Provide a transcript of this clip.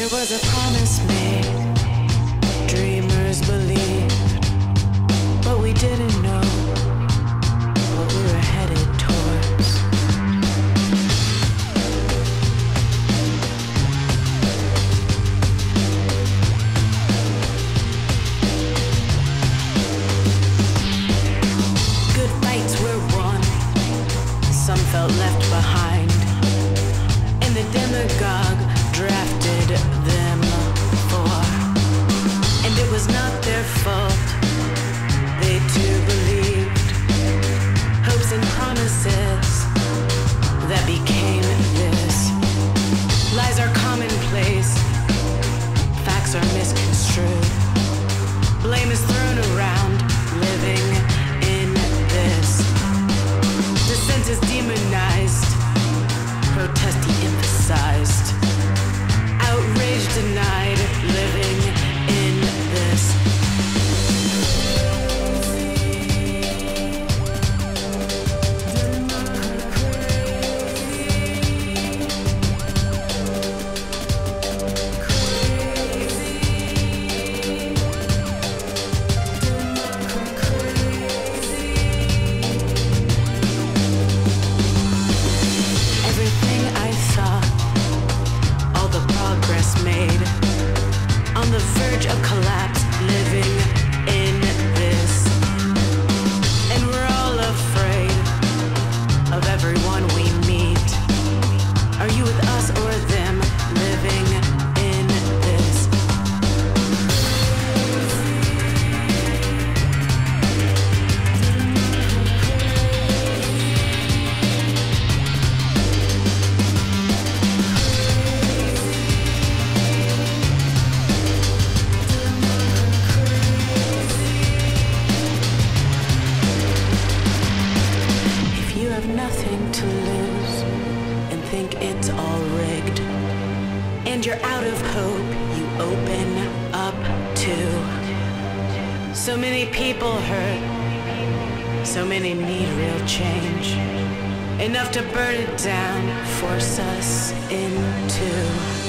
There was a promise made, dreamers believed, but we didn't know what we were headed towards. Good fights were won, some felt left behind, and the demagogue drafted them for, and it was not their fault. They too believed hopes and promises that became this. Lies are commonplace, facts are misconstrued, blame is thrown around, living in this. Dissent is demonized, protest de-emphasized, outrage denied, living in this. Everything I thought, all the progress made, on the verge of collapse, living in this. And we're all afraid of everyone we meet. Are you with us or them, living in this? If you have nothing to lose and think it's all rigged, and you're out of hope, you open up to so many people hurt, so many need real change, enough to burn it down, force us into